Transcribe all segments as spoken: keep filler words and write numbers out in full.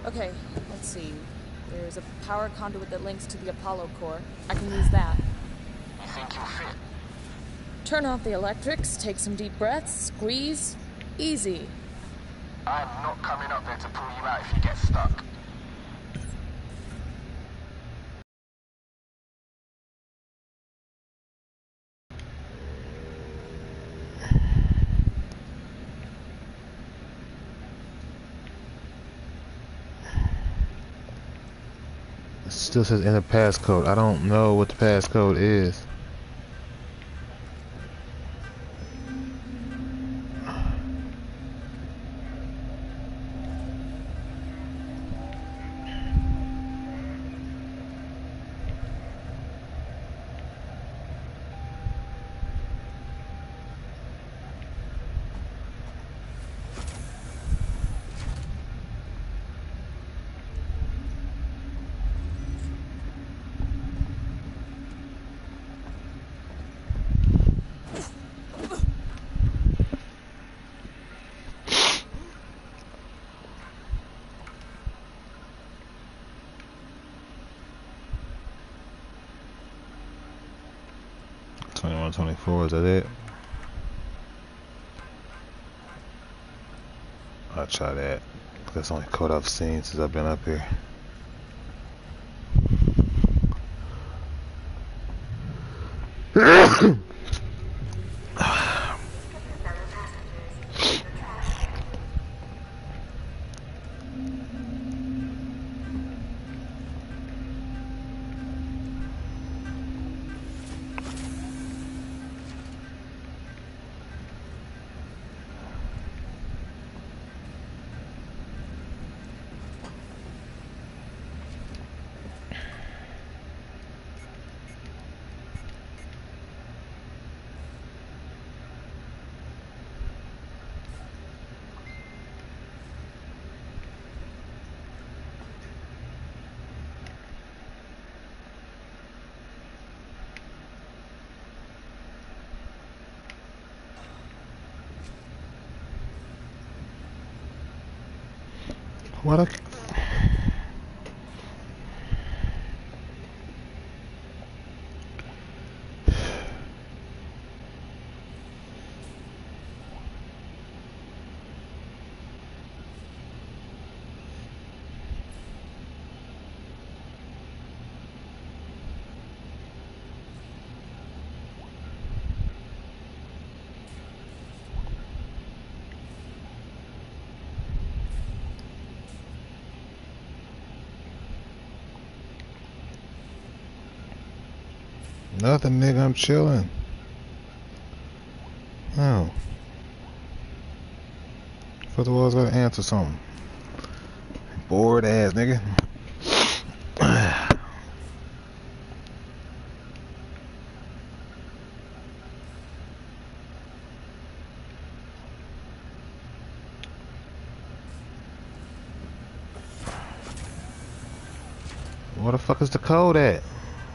Okay, let's see. There's a power conduit that links to the Apollo core. I can use that. You think you'll fit? Turn off the electrics, take some deep breaths, squeeze. Easy. I'm not coming up there to pull you out if you get stuck. It still says enter passcode. I don't know what the passcode is. twenty-one, twenty-four, is that it? I'll try that. That's the only code I've seen since I've been up here. What a... Nothing, nigga, I'm chilling. Oh. Thought the was gonna answer something. Bored ass, nigga. Where the fuck is the code at?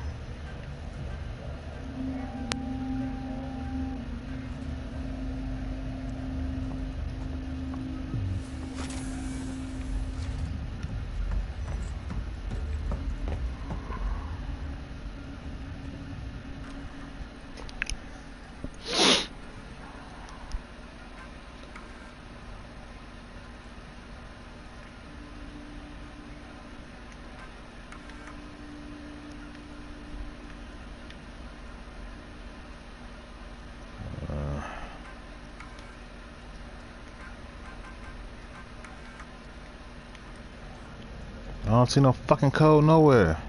I don't see no fucking code nowhere.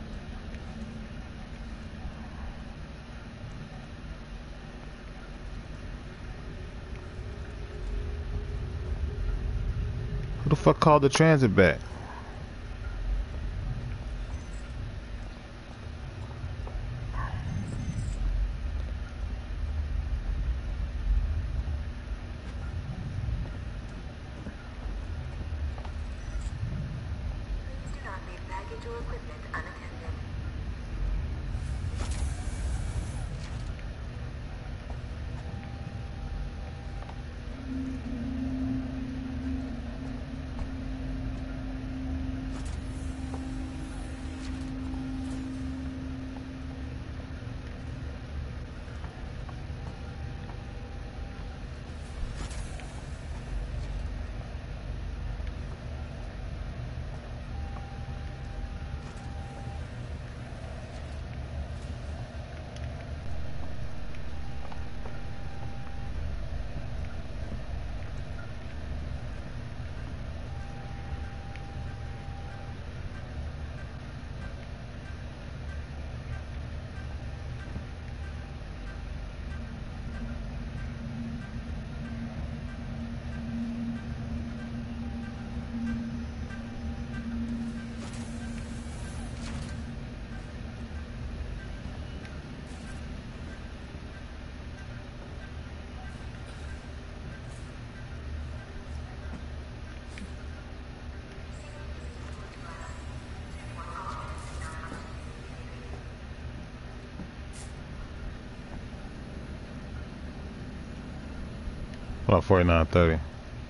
Who the fuck called the transit back? About forty-nine thirty.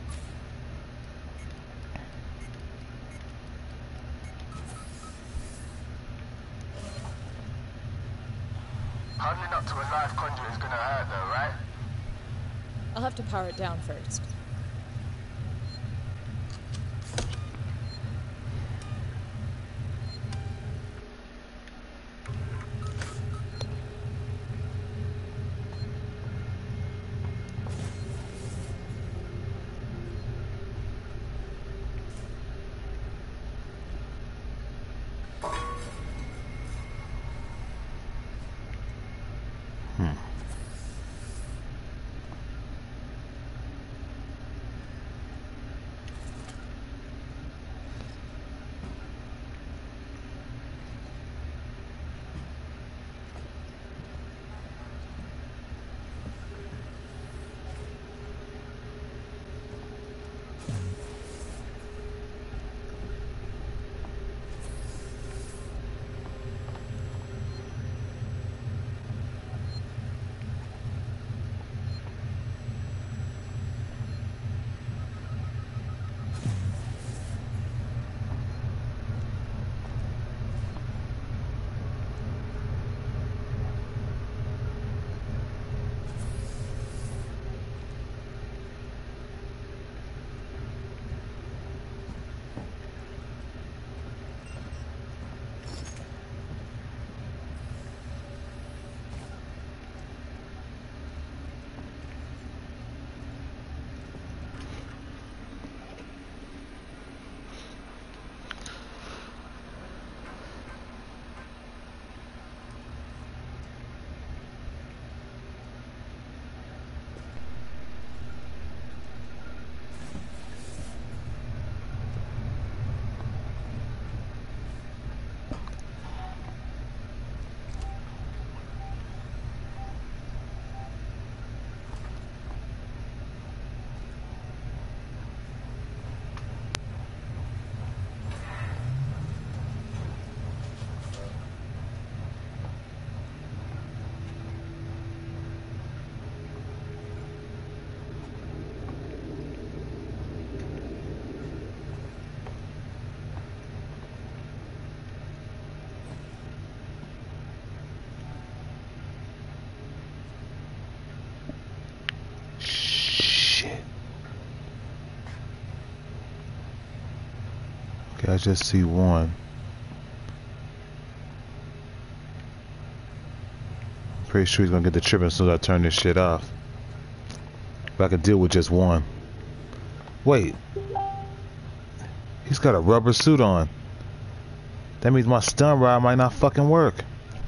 Huddling up to a live conduit is gonna hurt though, right? I'll have to power it down first. I just see one. Pretty sure he's gonna get the trip as soon as I turn this shit off. If I could deal with just one. Wait. He's got a rubber suit on. That means my stun rod might not fucking work.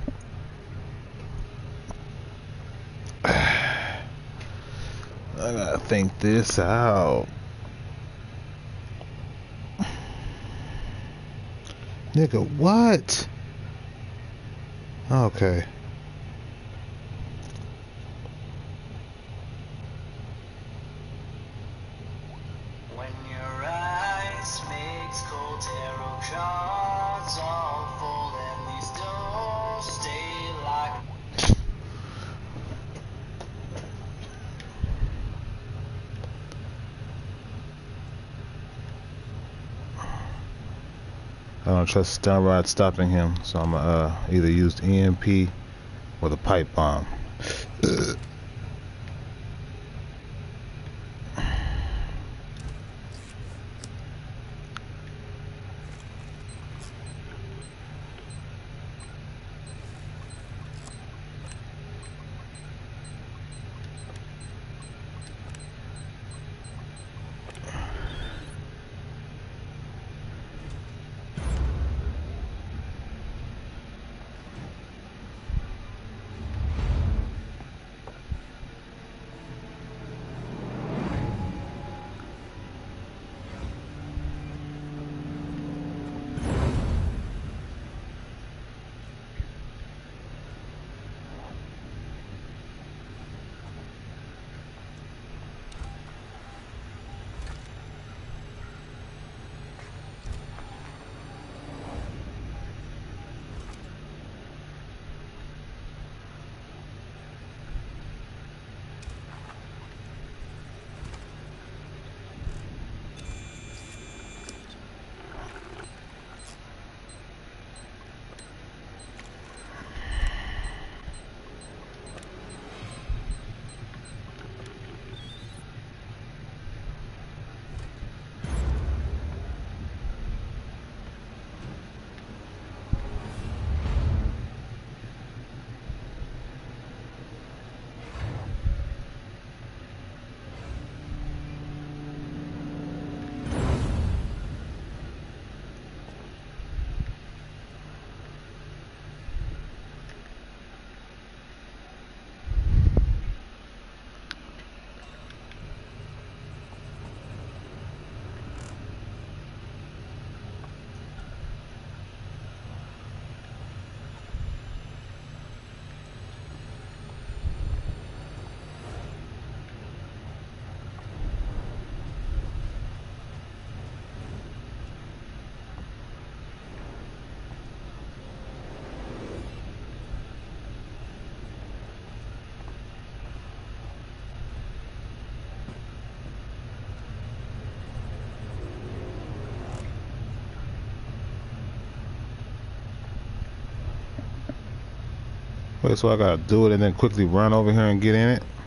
I gotta think this out. Nigga, what? Okay. When your eyes makes cold tarot cards all full and these doors stay locked. I don't trust stun rod stopping him, so I'm gonna uh, either use E M P or the pipe bomb. Wait, so I gotta do it and then quickly run over here and get in it?